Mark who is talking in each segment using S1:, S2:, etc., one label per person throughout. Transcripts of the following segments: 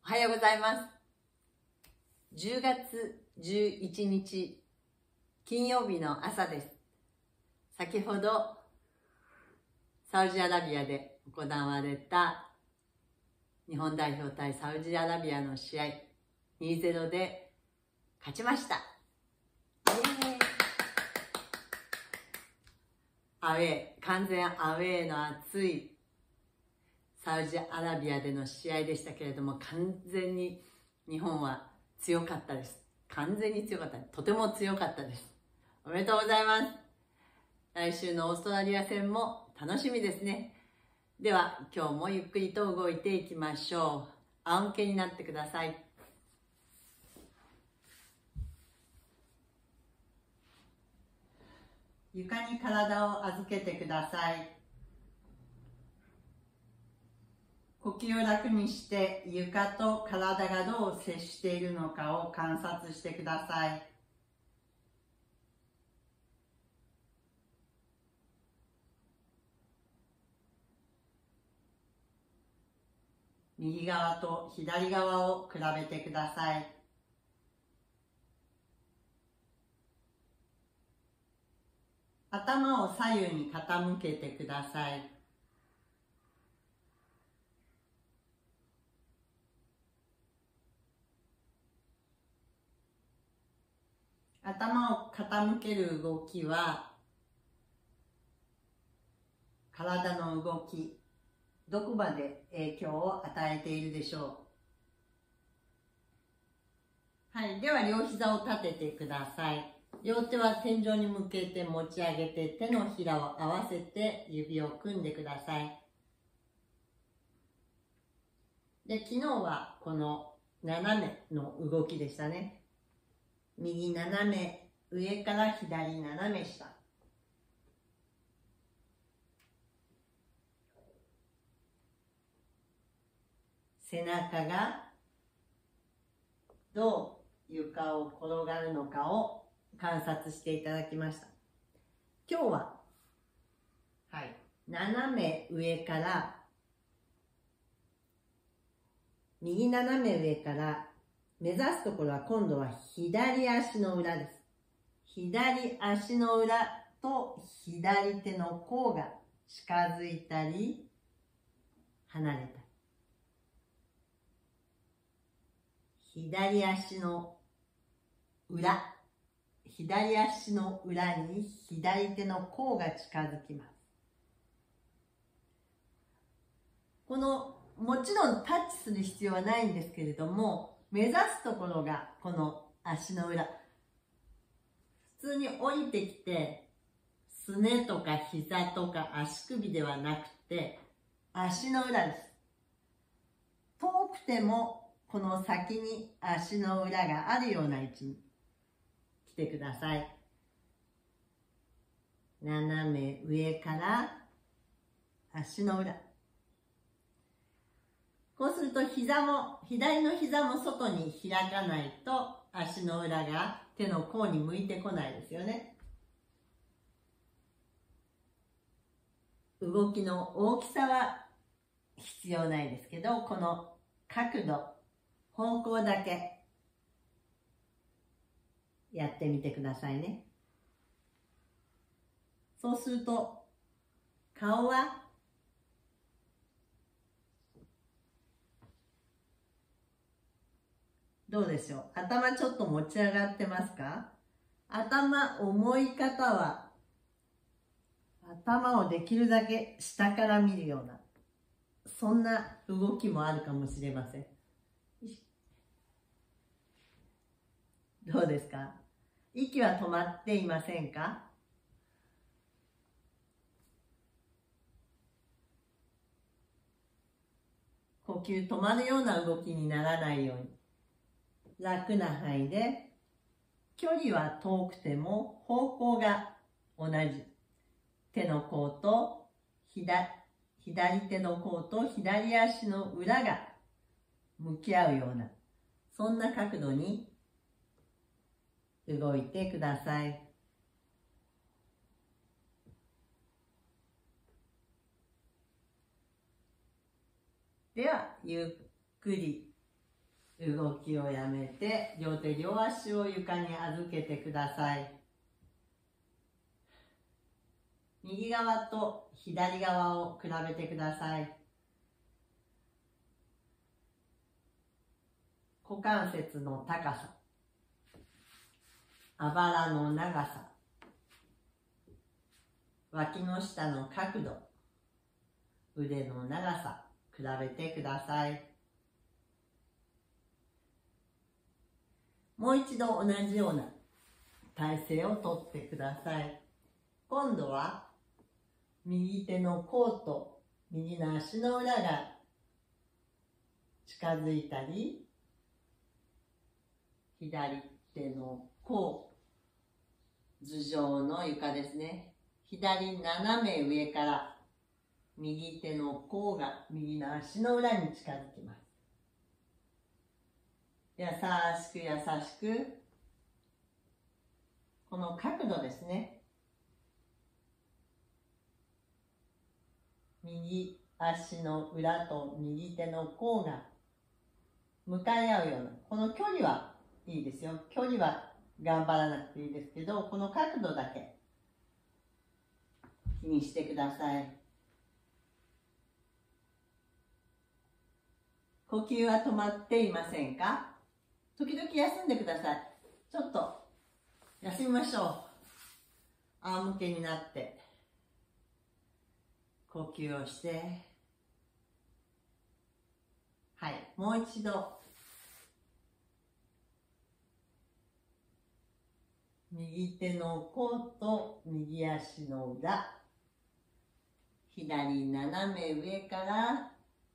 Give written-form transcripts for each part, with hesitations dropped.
S1: おはようございます。10月11日金曜日の朝です。先ほどサウジアラビアで行われた日本代表対サウジアラビアの試合 2-0 で勝ちました。アウェー、完全アウェーの熱いサウジアラビアでの試合でしたけれども、完全に日本は強かったです。完全に強かった。とても強かったです。おめでとうございます。来週のオーストラリア戦も楽しみですね。では今日もゆっくりと動いていきましょう。仰向けになってください。床に体を預けてください。呼吸を楽にして床と体がどう接しているのかを観察してください。右側と左側を比べてください。頭を左右に傾けてください。頭を傾ける動きは体の動き、どこまで影響を与えているでしょう。はい、では両膝を立ててください。両手は天井に向けて持ち上げて、手のひらを合わせて指を組んでください。で、昨日はこの斜めの動きでしたね。右斜め上から左斜め下。背中がどう床を転がるのかを観察していただきました。今日は、斜め上から右斜め上から目指すところは今度は左足の裏です。左足の裏と左手の甲が近づいたり離れたり。左足の裏、左足の裏に左手の甲が近づきます。もちろんタッチする必要はないんですけれども、目指すところがこの足の裏。普通に降りてきて、すねとか膝とか足首ではなくて、足の裏です。遠くてもこの先に足の裏があるような位置に来てください。斜め上から足の裏。こうすると左の膝も外に開かないと足の裏が手の甲に向いてこないですよね。動きの大きさは必要ないですけど、この角度、方向だけやってみてくださいね。そうすると顔はどうでしょう。頭ちょっと持ち上がってますか？重い方は頭をできるだけ下から見るような、そんな動きもあるかもしれません。どうですか？息は止まっていませんか？呼吸止まるような動きにならないように、楽な範囲で、距離は遠くても方向が同じ。手の甲と左手の甲と左足の裏が向き合うような、そんな角度に動いてください。ではゆっくり動きをやめて、両手両足を床に預けてください。右側と左側を比べてください。股関節の高さ、あばらの長さ、脇の下の角度、腕の長さ、比べてください。もう一度同じような体勢をとってください。今度は右手の甲と右の足の裏が近づいたり、左手の甲、頭上の床ですね。左斜め上から右手の甲が右の足の裏に近づきます。優しく優しく、この角度ですね。右足の裏と右手の甲が向かい合うような、この距離はいいですよ。距離は頑張らなくていいですけど、この角度だけ気にしてください。呼吸は止まっていませんか？時々休んでください。ちょっと休みましょう。仰向けになって呼吸をして、はい、もう一度右手の甲と右足の裏、左斜め上から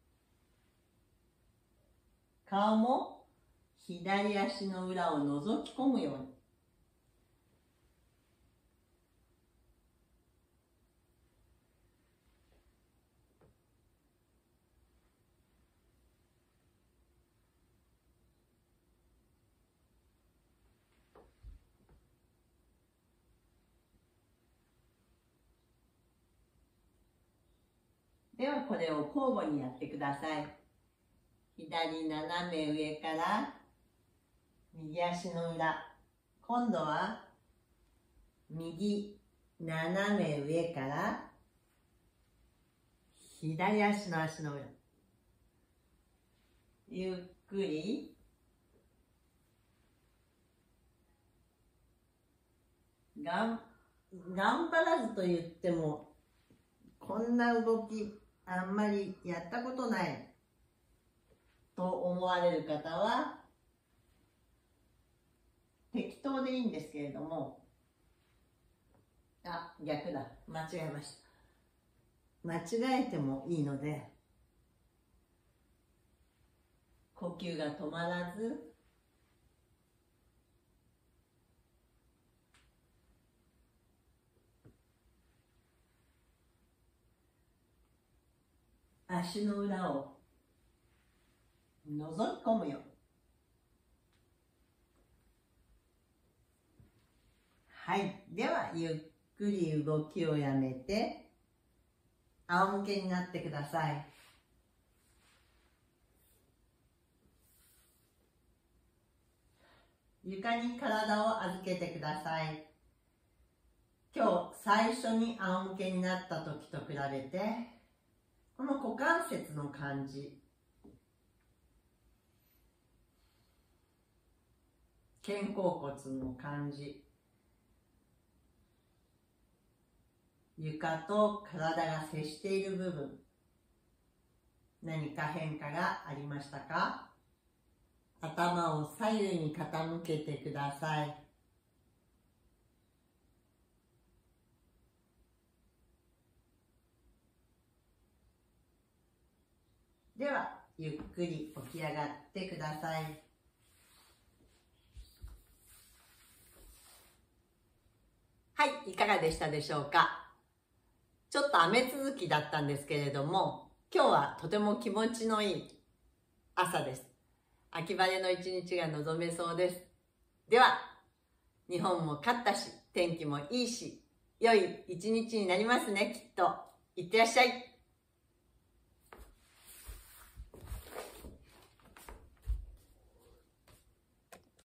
S1: 顔も左足の裏を覗き込むように。ではこれを交互にやってください。左斜め上から右足の裏、今度は右斜め上から左足の裏、ゆっくり頑張らずと言っても、こんな動きあんまりやったことないと思われる方は適当でいいんですけれども、逆だ、間違えました。間違えてもいいので、呼吸が止まらず、足の裏を覗き込むよう。はい。では、ゆっくり動きをやめて、仰向けになってください。床に体を預けてください。今日最初に仰向けになった時と比べて、この股関節の感じ、肩甲骨の感じ、床と体が接している部分、何か変化がありましたか？頭を左右に傾けてください。では、ゆっくり起き上がってください。はい、いかがでしたでしょうか？ちょっと雨続きだったんですけれども、今日はとても気持ちのいい朝です。秋晴れの一日が望めそうです。では、日本も勝ったし、天気もいいし、良い一日になりますね、きっと。いってらっしゃい。